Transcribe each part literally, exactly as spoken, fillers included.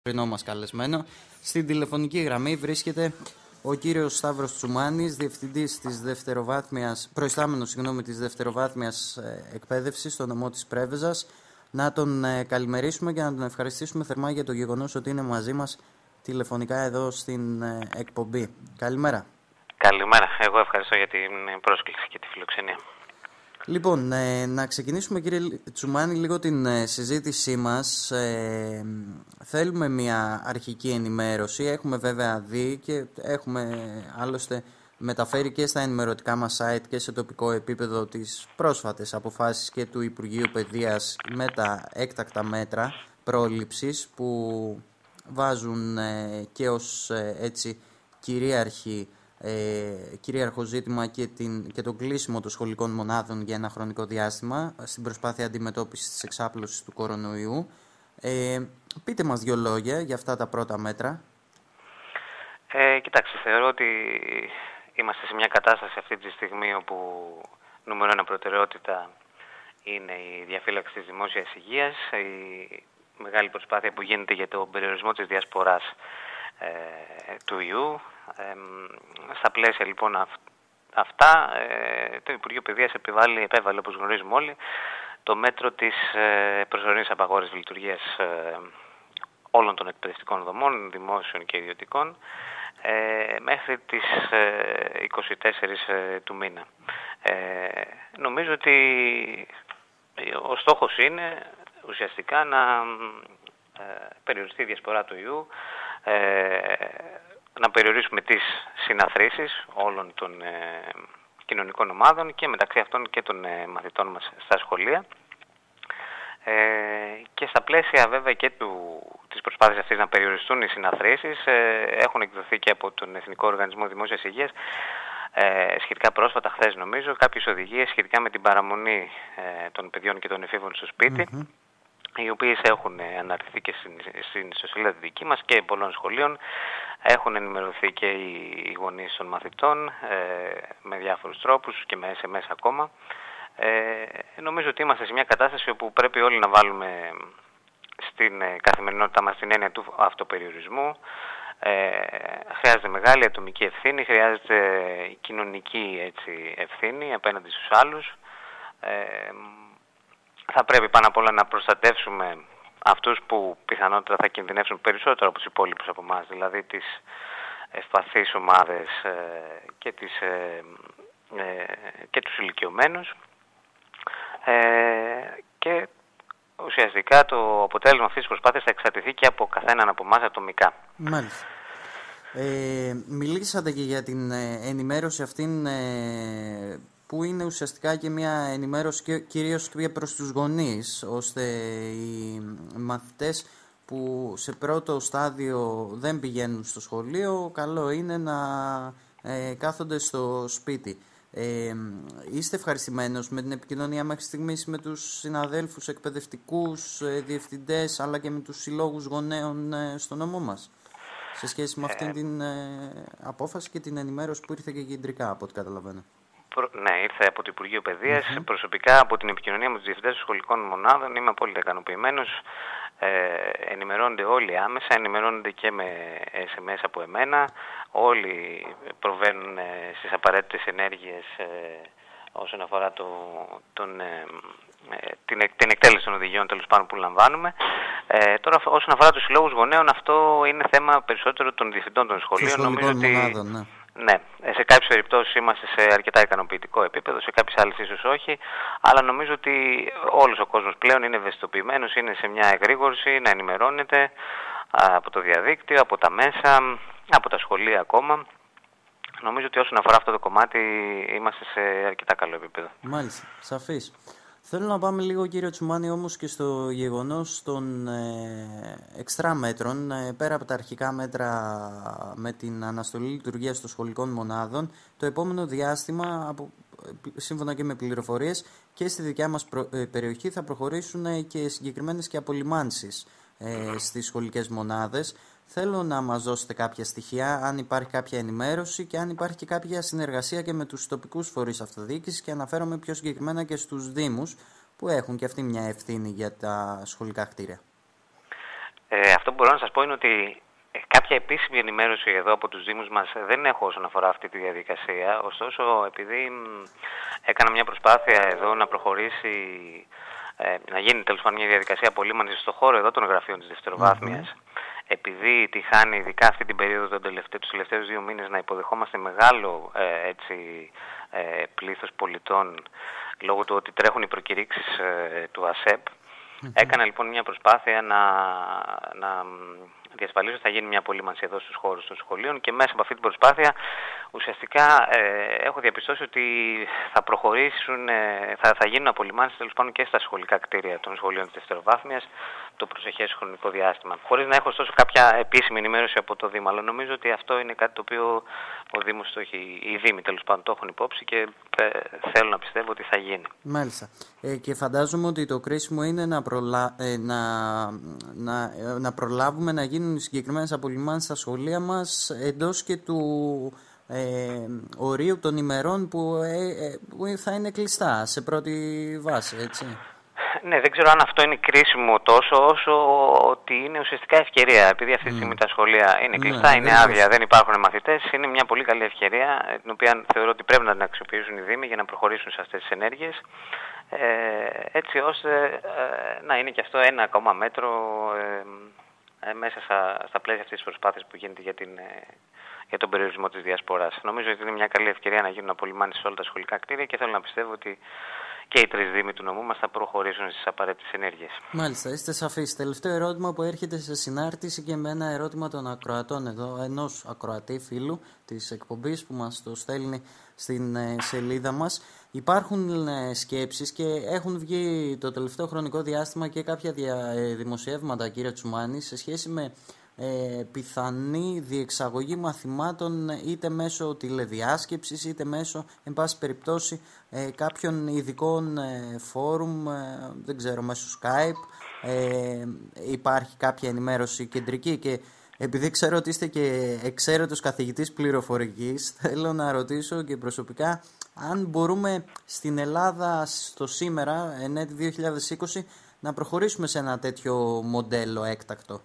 Πρωινό μας καλεσμένο. Στην τηλεφωνική γραμμή βρίσκεται ο κύριος Σταύρος Τσουμάνης, διευθυντής της δευτεροβάθμιας, προϊστάμενος συγγνώμη, της δευτεροβάθμιας εκπαίδευσης στο νομό της Πρέβεζας. Να τον ε, καλημερίσουμε και να τον ευχαριστήσουμε θερμά για το γεγονός ότι είναι μαζί μας τηλεφωνικά εδώ στην ε, εκπομπή. Καλημέρα. Καλημέρα. Εγώ ευχαριστώ για την πρόσκληση και τη φιλοξενία. Λοιπόν, ε, να ξεκινήσουμε κύριε Τσουμάνη λίγο την ε, συζήτησή μας. Ε, θέλουμε μια αρχική ενημέρωση. Έχουμε βέβαια δει και έχουμε άλλωστε μεταφέρει και στα ενημερωτικά μας site και σε τοπικό επίπεδο τις πρόσφατες αποφάσεις και του Υπουργείου Παιδείας με τα έκτακτα μέτρα πρόληψης που βάζουν ε, και ως ε, έτσι κυρίαρχη Ε, κυρίαρχο ζήτημα και, την, και το κλείσιμο των σχολικών μονάδων για ένα χρονικό διάστημα στην προσπάθεια αντιμετώπισης της εξάπλωσης του κορονοϊού. Ε, πείτε μας δύο λόγια για αυτά τα πρώτα μέτρα. Ε, κοιτάξτε, θεωρώ ότι είμαστε σε μια κατάσταση αυτή τη στιγμή όπου νούμερο ένα προτεραιότητα είναι η διαφύλαξη της δημόσιας υγείας, η μεγάλη προσπάθεια που γίνεται για τον περιορισμό της διασποράς ε, του ιού. Ε, στα πλαίσια λοιπόν αυ, αυτά, ε, το Υπουργείο Παιδείας επιβάλλει, επέβαλε, όπως γνωρίζουμε όλοι, το μέτρο της ε, προσωρινής απαγόρευσης λειτουργίας ε, όλων των εκπαιδευτικών δομών, δημόσιων και ιδιωτικών, ε, μέχρι τις ε, είκοσι τέσσερις ε, του μήνα. Ε, νομίζω ότι ο στόχος είναι ουσιαστικά να ε, περιοριστεί η διασπορά του ιού, ε, να περιορίσουμε τις συναθρήσεις όλων των ε, κοινωνικών ομάδων και μεταξύ αυτών και των ε, μαθητών μας στα σχολεία. Ε, και στα πλαίσια βέβαια και του, της προσπάθειας αυτής να περιοριστούν οι συναθρήσεις ε, έχουν εκδοθεί και από τον Εθνικό Οργανισμό Δημόσιας Υγείας ε, σχετικά πρόσφατα, χθες νομίζω, κάποιες οδηγίες σχετικά με την παραμονή ε, των παιδιών και των εφήβων στο σπίτι, mm-hmm. οι οποίες έχουν αναρτηθεί και στην ιστοσελίδα δική μας και πολλών σχολείων. Έχουν ενημερωθεί και οι γονείς των μαθητών ε, με διάφορους τρόπους και με ες εμ ες ακόμα. Ε, νομίζω ότι είμαστε σε μια κατάσταση όπου πρέπει όλοι να βάλουμε στην καθημερινότητά μας την έννοια του αυτοπεριορισμού. Ε, χρειάζεται μεγάλη ατομική ευθύνη, χρειάζεται κοινωνική έτσι, ευθύνη απέναντι στους άλλους. Ε, θα πρέπει πάνω απ' όλα να προστατεύσουμε αυτούς που πιθανότατα θα κινδυνεύσουν περισσότερο από τους υπόλοιπους από εμάς, δηλαδή τις ευπαθείς ομάδες ε, και, τις, ε, ε, και τους ηλικιωμένους. Ε, και ουσιαστικά το αποτέλεσμα αυτής της προσπάθειας θα εξαρτηθεί και από καθέναν από εμάς ατομικά. Μάλιστα. Ε, μιλήσατε και για την ενημέρωση αυτήν ε, που είναι ουσιαστικά και μια ενημέρωση και, κυρίως και προς τους γονείς, ώστε οι μαθητές που σε πρώτο στάδιο δεν πηγαίνουν στο σχολείο, καλό είναι να ε, κάθονται στο σπίτι. Ε, είστε ευχαριστημένος με την επικοινωνία μέχρι στιγμής με τους συναδέλφους εκπαιδευτικούς, ε, διευθυντές, αλλά και με τους συλλόγους γονέων ε, στο νομό μας, σε σχέση με αυτήν την ε, απόφαση και την ενημέρωση που ήρθε και κεντρικά, από ό,τι καταλαβαίνω? Ναι, ήρθε από το Υπουργείο Παιδείας. Mm-hmm. Προσωπικά από την επικοινωνία με τους διευθυντές των σχολικών μονάδων είμαι απόλυτα ικανοποιημένος. Ε, ενημερώνονται όλοι άμεσα, ενημερώνονται και με ες εμ ες από εμένα. Όλοι προβαίνουν ε, στις απαραίτητες ενέργειες ε, όσον αφορά το, τον, ε, την, την εκτέλεση των οδηγιών τέλος πάντων που λαμβάνουμε. Ε, τώρα όσον αφορά τους συλλόγους γονέων, αυτό είναι θέμα περισσότερο των διευθυντών των σχολείων. Νομίζω ότι μονάδων, ναι. Ναι, σε κάποιες περιπτώσεις είμαστε σε αρκετά ικανοποιητικό επίπεδο, σε κάποιες άλλες ίσως όχι, αλλά νομίζω ότι όλος ο κόσμος πλέον είναι ευαισθητοποιημένος, είναι σε μια εγρήγορση να ενημερώνεται από το διαδίκτυο, από τα μέσα, από τα σχολεία ακόμα. Νομίζω ότι όσον αφορά αυτό το κομμάτι είμαστε σε αρκετά καλό επίπεδο. Μάλιστα, σαφής. Θέλω να πάμε λίγο, κύριε Τσουμάνη, όμως και στο γεγονός των ε, εξτρά μέτρων, ε, πέρα από τα αρχικά μέτρα με την αναστολή λειτουργίας των σχολικών μονάδων, το επόμενο διάστημα, από, σύμφωνα και με πληροφορίες, και στη δικιά μας προ, ε, περιοχή θα προχωρήσουν ε, και συγκεκριμένες και απολυμάνσεις ε, στις σχολικές μονάδες. Θέλω να μας δώσετε κάποια στοιχεία, αν υπάρχει κάποια ενημέρωση και αν υπάρχει και κάποια συνεργασία και με τους τοπικούς φορείς αυτοδιοίκησης, και αναφέρομαι πιο συγκεκριμένα και στους δήμους που έχουν και αυτοί μια ευθύνη για τα σχολικά κτίρια. Ε, αυτό που μπορώ να σας πω είναι ότι κάποια επίσημη ενημέρωση εδώ από τους Δήμους μας δεν έχω όσον αφορά αυτή τη διαδικασία. Ωστόσο, επειδή έκανα μια προσπάθεια εδώ να προχωρήσει, ε, να γίνει τέλος πάντων μια διαδικασία απολύμανσης στον χώρο εδώ των γραφείων της δευτεροβάθμιας, mm-hmm. επειδή τη χάνει ειδικά αυτή την περίοδο των τελευταί, τους τελευταίους δύο μήνες να υποδεχόμαστε μεγάλο ε, έτσι, ε, πλήθος πολιτών λόγω του ότι τρέχουν οι προκηρύξεις ε, του ΑΣΕΠ, mm-hmm. έκανα λοιπόν μια προσπάθεια να, να διασφαλίζω ότι θα γίνει μια απολύμανση εδώ στους χώρους των σχολείων και μέσα από αυτή την προσπάθεια ουσιαστικά ε, έχω διαπιστώσει ότι θα προχωρήσουν, ε, θα, θα γίνουν απολυμάνσεις τέλος πάντων και στα σχολικά κτίρια των σχολείων της δευτεροβάθμιας το προσεχές χρονικό διάστημα. Χωρίς να έχω ωστόσο κάποια επίσημη ενημέρωση από το Δήμο, αλλά νομίζω ότι αυτό είναι κάτι το οποίο ο Δήμος το έχει, οι Δήμοι τέλος πάντων το έχουν υπόψη και ε, θέλω να πιστεύω ότι θα γίνει. Μάλιστα. Ε, και φαντάζομαι ότι το κρίσιμο είναι να, προλα... ε, να, να, ε, να προλάβουμε να γίνουν οι συγκεκριμένες απολυμάνσεις στα σχολεία μας εντός και του ε, ορίου των ημερών που, ε, ε, που θα είναι κλειστά σε πρώτη βάση, έτσι. Ναι, δεν ξέρω αν αυτό είναι κρίσιμο τόσο όσο ότι είναι ουσιαστικά ευκαιρία. Επειδή αυτή τη στιγμή mm. τα σχολεία είναι κλειστά, ναι, είναι άδεια, δεν υπάρχουν μαθητές. Είναι μια πολύ καλή ευκαιρία, την οποία θεωρώ ότι πρέπει να την αξιοποιήσουν οι Δήμοι για να προχωρήσουν σε αυτές τις ενέργειες. Ε, έτσι ώστε ε, να είναι και αυτό ένα ακόμα μέτρο ε, ε, μέσα στα, στα πλαίσια αυτής της προσπάθειας που γίνεται για, την, ε, για τον περιορισμό της διασποράς. Νομίζω ότι είναι μια καλή ευκαιρία να γίνουν απολυμάνσεις σε όλα τα σχολικά κτίρια και θέλω να πιστεύω ότι και οι τρεις Δήμοι του νομού μας θα προχωρήσουν στις απαραίτητες ενέργειες. Μάλιστα, είστε σαφείς. Τελευταίο ερώτημα που έρχεται σε συνάρτηση και με ένα ερώτημα των ακροατών εδώ, ενός ακροατή φίλου της εκπομπής που μας το στέλνει στην σελίδα μας. Υπάρχουν σκέψεις και έχουν βγει το τελευταίο χρονικό διάστημα και κάποια δημοσιεύματα, κύριε Τσουμάνη, σε σχέση με Ε, πιθανή διεξαγωγή μαθημάτων είτε μέσω τηλεδιάσκεψης είτε μέσω, εν πάση περιπτώσει, ε, κάποιων ειδικών ε, φόρουμ, ε, δεν ξέρω, μέσω Skype. Ε, υπάρχει κάποια ενημέρωση κεντρική και επειδή ξέρω ότι είστε και εξαίρετος καθηγητής πληροφορικής, θέλω να ρωτήσω και προσωπικά αν μπορούμε στην Ελλάδα στο σήμερα, εν έτη δύο χιλιάδες είκοσι, να προχωρήσουμε σε ένα τέτοιο μοντέλο έκτακτο.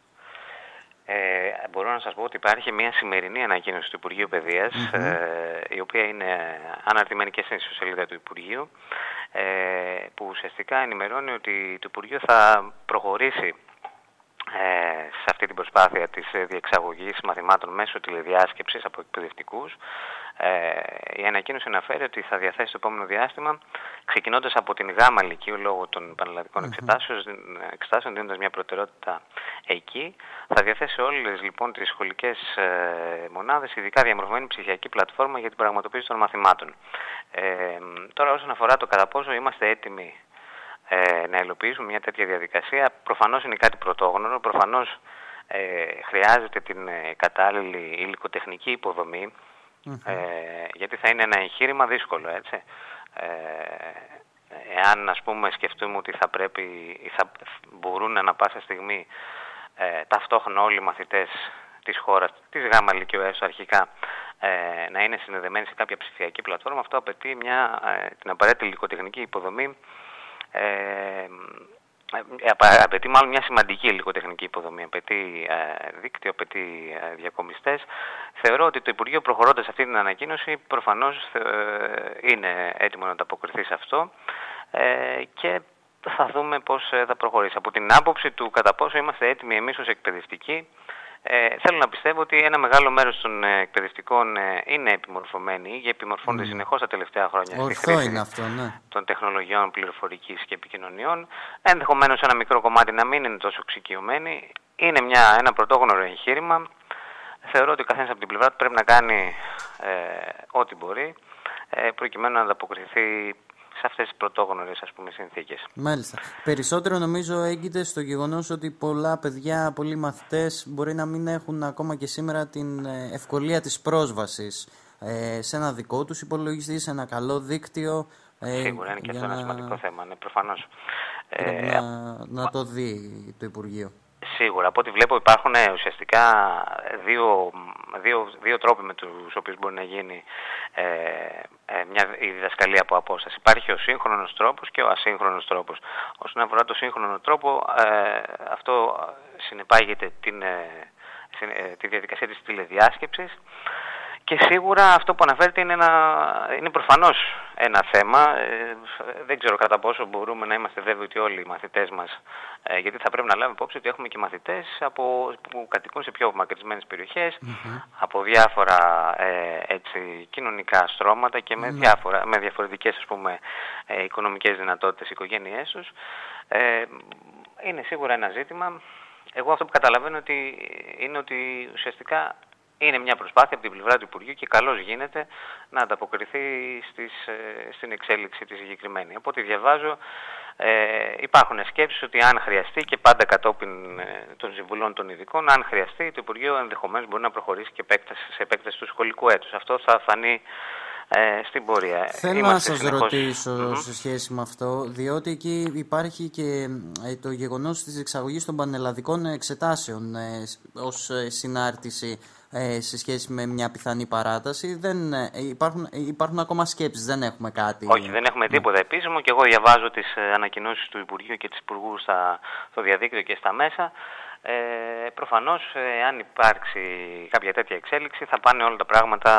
Ε, μπορώ να σας πω ότι υπάρχει μια σημερινή ανακοίνωση του Υπουργείου Παιδείας, mm-hmm. ε, η οποία είναι αναρτημένη και στην ιστοσελίδα του Υπουργείου, ε, που ουσιαστικά ενημερώνει ότι το Υπουργείο θα προχωρήσει ε, σε αυτή την προσπάθεια της διεξαγωγής μαθημάτων μέσω τηλεδιάσκεψης από εκπαιδευτικούς. Ε, η ανακοίνωση αναφέρει ότι θα διαθέσει το επόμενο διάστημα, ξεκινώντας από την γάμα λυκείου λόγω των πανελλαδικών mm-hmm. εξετάσεων, εξετάσεων, δίνοντας μια προτεραιότητα εκεί, θα διαθέσει όλες λοιπόν τις σχολικές ε, μονάδες, ειδικά διαμορφωμένη ψηφιακή πλατφόρμα για την πραγματοποίηση των μαθημάτων. Ε, τώρα, όσον αφορά το κατά πόσο είμαστε έτοιμοι ε, να υλοποιήσουμε μια τέτοια διαδικασία, προφανώς είναι κάτι πρωτόγνωρο, προφανώς ε, χρειάζεται την ε, κατάλληλη υλικοτεχνική υποδομή. Mm-hmm. Ε, γιατί θα είναι ένα εγχείρημα δύσκολο, έτσι. Ε, εάν ας πούμε σκεφτούμε ότι θα πρέπει ή θα μπορούν ανα πάσα στιγμή ε, ταυτόχρονα όλοι οι μαθητές της χώρας, της ΓΑΜΑ Λυκείου έστω αρχικά, ε, να είναι συνδεδεμένοι σε κάποια ψηφιακή πλατφόρμα, αυτό απαιτεί μια, ε, την απαραίτητη υλικοτεχνική υποδομή, ε, απαιτεί μάλλον μια σημαντική υλικοτεχνική υποδομή, απαιτεί ε, δίκτυο, απαιτεί ε, διακομιστές. Θεωρώ ότι το Υπουργείο, προχωρώντας αυτή την ανακοίνωση, προφανώς ε, είναι έτοιμο να ανταποκριθεί σε αυτό ε, και θα δούμε πώς ε, θα προχωρήσει. Από την άποψη του κατά πόσο είμαστε έτοιμοι εμείς ως εκπαιδευτικοί, Ε, θέλω να πιστεύω ότι ένα μεγάλο μέρος των ε, εκπαιδευτικών ε, είναι επιμορφωμένοι ή επιμορφώνται mm. συνεχώς τα τελευταία χρόνια στη χρήση είναι αυτό, ναι. των τεχνολογιών πληροφορικής και επικοινωνιών. Ενδεχομένως ένα μικρό κομμάτι να μην είναι τόσο εξοικειωμένοι. Είναι μια, ένα πρωτόγνωρο εγχείρημα. Θεωρώ ότι ο καθένας από την πλευρά του πρέπει να κάνει ε, ό,τι μπορεί ε, προκειμένου να ανταποκριθεί σε αυτές τις πρωτόγνωρες, ας πούμε, συνθήκες. Μάλιστα. Περισσότερο νομίζω έγκυται στο γεγονός ότι πολλά παιδιά, πολλοί μαθητές μπορεί να μην έχουν ακόμα και σήμερα την ευκολία της πρόσβασης ε, σε ένα δικό τους υπολογιστή, σε ένα καλό δίκτυο. Ε, Σίγουρα είναι και αυτό να... ένα σημαντικό θέμα, ναι, προφανώς. Ε, να, να το δει το Υπουργείο. Σίγουρα. Από ό,τι βλέπω υπάρχουν ε, ουσιαστικά δύο, δύο, δύο τρόποι με τους οποίους μπορεί να γίνει ε, ε, μια, η διδασκαλία από απόσταση. Υπάρχει ο σύγχρονος τρόπος και ο ασύγχρονος τρόπος. Όσον αφορά το σύγχρονο τρόπο, ε, αυτό συνεπάγεται την, ε, ε, τη διαδικασία της τηλεδιάσκεψης. Και σίγουρα αυτό που αναφέρεται είναι, ένα, είναι προφανώς ένα θέμα. Ε, δεν ξέρω κατά πόσο μπορούμε να είμαστε βέβαιοι ότι όλοι οι μαθητές μας, ε, γιατί θα πρέπει να λάβουμε υπόψη ότι έχουμε και μαθητές από, που κατοικούν σε πιο απομακρυσμένες περιοχές, mm-hmm. από διάφορα ε, έτσι, κοινωνικά στρώματα και με, mm-hmm. διάφορα, με διαφορετικές ας πούμε, ε, οικονομικές δυνατότητες οι οικογένειές τους. Ε, είναι σίγουρα ένα ζήτημα. Εγώ αυτό που καταλαβαίνω ότι είναι ότι ουσιαστικά είναι μια προσπάθεια από την πλευρά του Υπουργείου και καλώς γίνεται να ανταποκριθεί στις, στην εξέλιξη τη συγκεκριμένη. Από ό,τι διαβάζω ε, υπάρχουν σκέψεις ότι αν χρειαστεί και πάντα κατόπιν ε, των συμβουλών των ειδικών, αν χρειαστεί το Υπουργείο ενδεχομένως μπορεί να προχωρήσει και επέκταση, σε επέκταση του σχολικού έτους. Αυτό θα φανεί ε, στην πορεία. Θέλω Είμαστε να σας συνεχώς... ρωτήσω mm-hmm. σε σχέση με αυτό, διότι εκεί υπάρχει και ε, το γεγονός της εξαγωγής των πανελλαδικών εξετάσεων ε, ως ε, συνάρτηση ε, σε σχέση με μια πιθανή παράταση. Δεν, ε, υπάρχουν, υπάρχουν ακόμα σκέψεις, δεν έχουμε κάτι. Όχι, δεν έχουμε τίποτα mm. επίσημο και εγώ διαβάζω τις ε, ανακοινώσεις του Υπουργείου και της Υπουργού στα, στο διαδίκτυο και στα μέσα. Ε, προφανώς, ε, αν υπάρξει κάποια τέτοια εξέλιξη, θα πάνε όλα τα πράγματα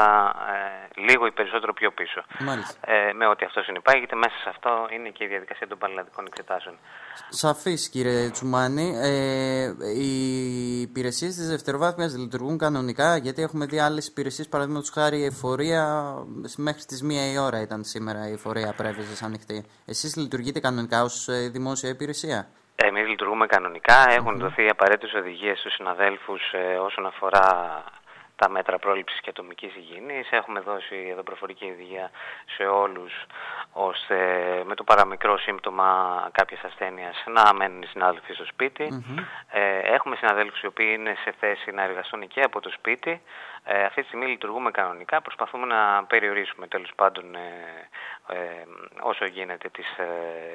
ε, λίγο ή περισσότερο πιο πίσω. Ε, με ό,τι αυτό συνυπάγεται, μέσα σε αυτό είναι και η διαδικασία των πανελλαδικών εξετάσεων. Σαφής, κύριε Τσουμάνη. Ε, οι υπηρεσίες της δευτεροβάθμιας λειτουργούν κανονικά, γιατί έχουμε δει άλλες υπηρεσίες, παραδείγματος χάρη η εφορία, μέχρι τις μία η ώρα ήταν σήμερα η εφορία πρέβεζες ανοιχτή. Εσείς λειτουργείτε κανονικά ως δημόσια υπηρεσία? Εμείς λειτουργούμε κανονικά. Έχουν mm-hmm. δοθεί απαραίτητες οδηγίες στους συναδέλφους ε, όσον αφορά τα μέτρα πρόληψης και ατομικής υγιεινής. Έχουμε δώσει εδώ προφορική οδηγία σε όλους, ώστε με το παραμικρό σύμπτωμα κάποιας ασθένειας να μένουν οι συνάδελφοι στο σπίτι. Mm-hmm. Ε, έχουμε συναδέλφους οι οποίοι είναι σε θέση να εργαστούν και από το σπίτι. Ε, αυτή τη στιγμή λειτουργούμε κανονικά. Προσπαθούμε να περιορίσουμε τέλος πάντων ε, ε, όσο γίνεται τις... Ε,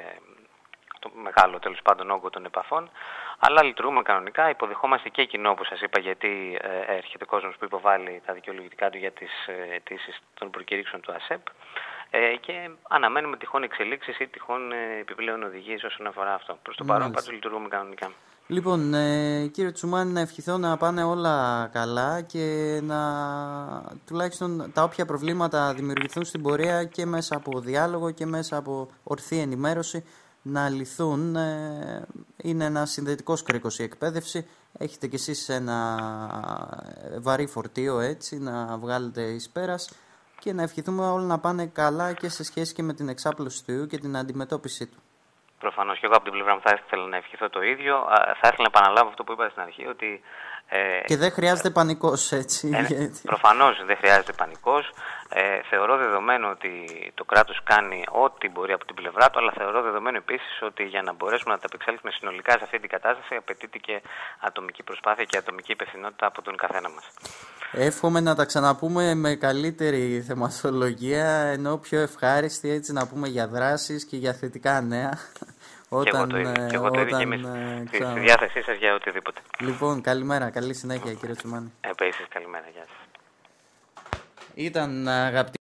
το μεγάλο τέλος πάντων όγκο των επαφών, αλλά λειτουργούμε κανονικά, υποδεχόμαστε και κοινό που σας είπα, γιατί ε, έρχεται κόσμος που υποβάλλει τα δικαιολογητικά του για τις ε, αιτήσεις των προκηρύξεων του ΑΣΕΠ ε, και αναμένουμε τυχόν εξελίξεις ή τυχόν ε, επιπλέον οδηγίες όσον αφορά αυτό. Προς το παρόν πάντως λειτουργούμε κανονικά. Λοιπόν, ε, κύριε Τσουμάνη, να ευχηθώ να πάνε όλα καλά και να τουλάχιστον τα όποια προβλήματα δημιουργηθούν στην πορεία και μέσα από διάλογο και μέσα από ορθή ενημέρωση να λυθούν. Είναι ένα συνδετικός κρίκος η εκπαίδευση. Έχετε κι εσείς ένα βαρύ φορτίο έτσι να βγάλετε εις πέρας και να ευχηθούμε όλα να πάνε καλά και σε σχέση και με την εξάπλωση του ιού και την αντιμετώπιση του. Προφανώς και εγώ από την πλευρά μου θα ήθελα να ευχηθώ το ίδιο. Θα ήθελα να επαναλάβω αυτό που είπα στην αρχή, ότι Ε, και δεν χρειάζεται πανικός, έτσι. Ε, γιατί... Προφανώς δεν χρειάζεται πανικός. Ε, θεωρώ δεδομένο ότι το κράτος κάνει ό,τι μπορεί από την πλευρά του, αλλά θεωρώ δεδομένο επίσης ότι για να μπορέσουμε να τα απεξέλθουμε συνολικά σε αυτή την κατάσταση απαιτείται και ατομική προσπάθεια και ατομική υπευθυνότητα από τον καθένα μας. Εύχομαι να τα ξαναπούμε με καλύτερη θεματολογία, ενώ πιο ευχάριστη, έτσι, να πούμε για δράσεις και για θετικά νέα. Όταν, και εγώ το ίδιο, και εγώ το ίδιο και εμείς ξανα... στη διάθεσή σας για οτιδήποτε. Λοιπόν, καλημέρα, καλή συνέχεια κύριε Τσουμάνη. Επίσης, καλημέρα, γεια σας. Ήταν αγαπητοί